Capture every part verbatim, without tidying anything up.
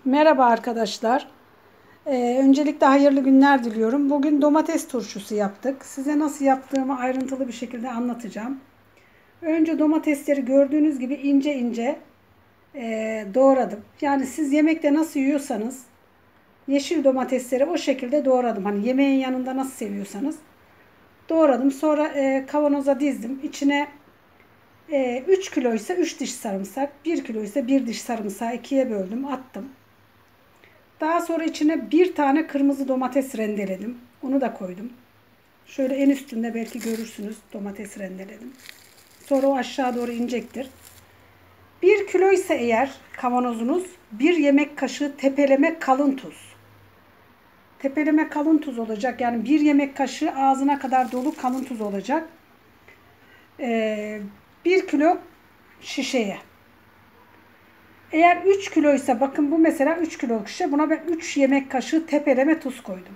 Merhaba arkadaşlar. Ee, öncelikle hayırlı günler diliyorum. Bugün domates turşusu yaptık. Size nasıl yaptığımı ayrıntılı bir şekilde anlatacağım. Önce domatesleri gördüğünüz gibi ince ince e, doğradım. Yani siz yemekte nasıl yiyorsanız yeşil domatesleri o şekilde doğradım. Hani yemeğin yanında nasıl seviyorsanız doğradım. Sonra e, kavanoza dizdim. İçine e, üç kilo ise üç diş sarımsak, bir kilo ise bir diş sarımsağı ikiye böldüm, attım. Daha sonra içine bir tane kırmızı domates rendeledim. Onu da koydum. Şöyle en üstünde belki görürsünüz domates rendeledim. Sonra o aşağı doğru inecektir. Bir kilo ise eğer kavanozunuz bir yemek kaşığı tepeleme kalın tuz. Tepeleme kalın tuz olacak. Yani bir yemek kaşığı ağzına kadar dolu kalın tuz olacak. Ee, bir kilo şişeye. Eğer üç kilo ise bakın bu mesela üç kiloluk şişe. Buna ben üç yemek kaşığı tepeleme tuz koydum.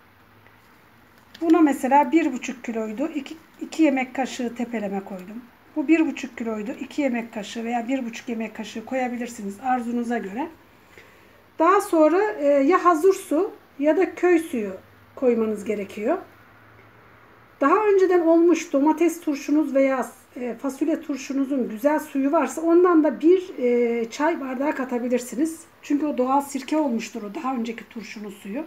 Buna mesela bir buçuk kiloydu. iki yemek kaşığı tepeleme koydum. Bu bir buçuk kiloydu. iki yemek kaşığı veya bir buçuk yemek kaşığı koyabilirsiniz arzunuza göre. Daha sonra e, ya hazır su ya da köy suyu koymanız gerekiyor. Daha önceden olmuş domates turşunuz veya e, fasulye turşunuzun güzel suyu varsa ondan da bir e, çay bardağı katabilirsiniz. Çünkü o doğal sirke olmuştur o daha önceki turşunun suyu.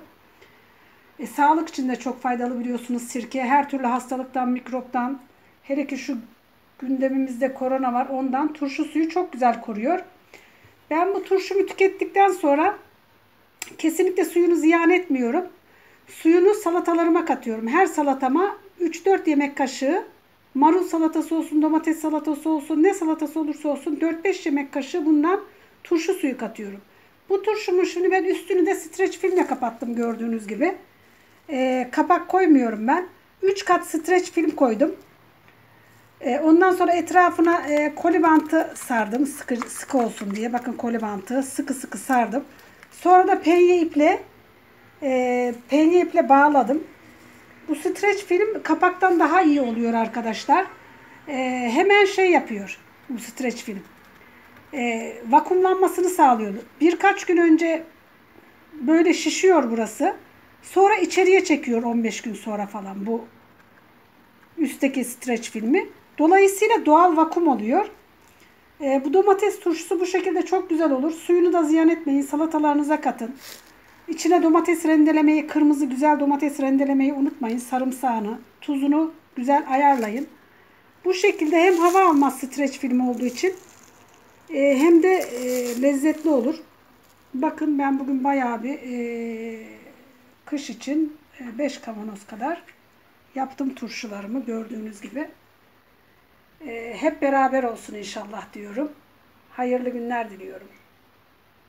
E, sağlık için de çok faydalı biliyorsunuz sirke. Her türlü hastalıktan, mikroptan, hele ki şu gündemimizde korona var ondan turşu suyu çok güzel koruyor. Ben bu turşumu tükettikten sonra kesinlikle suyunu ziyan etmiyorum. Suyunu salatalarıma katıyorum. Her salatama üç dört yemek kaşığı marul salatası olsun, domates salatası olsun, ne salatası olursa olsun dört beş yemek kaşığı bundan turşu suyu katıyorum. Bu turşumun şimdi ben üstünü de streç filmle kapattım gördüğünüz gibi. E, kapak koymuyorum ben. üç kat streç film koydum. E, ondan sonra etrafına e, koli bantı sardım. Sıkı, sıkı olsun diye. Bakın koli bantı sıkı sıkı sardım. Sonra da penye iple e, penye iple bağladım. Bu streç film kapaktan daha iyi oluyor arkadaşlar. E, hemen şey yapıyor bu streç film. E, vakumlanmasını sağlıyor. Birkaç gün önce böyle şişiyor burası. Sonra içeriye çekiyor on beş gün sonra falan bu üstteki streç filmi. Dolayısıyla doğal vakum oluyor. E, bu domates turşusu bu şekilde çok güzel olur. Suyunu da ziyan etmeyin. Salatalarınıza katın. İçine domates rendelemeyi, kırmızı güzel domates rendelemeyi unutmayın. Sarımsağını, tuzunu güzel ayarlayın. Bu şekilde hem hava almaz streç filmi olduğu için e, hem de e, lezzetli olur. Bakın ben bugün bayağı bir e, kış için beş kavanoz kadar yaptım turşularımı gördüğünüz gibi. E, hep beraber olsun inşallah diyorum. Hayırlı günler diliyorum.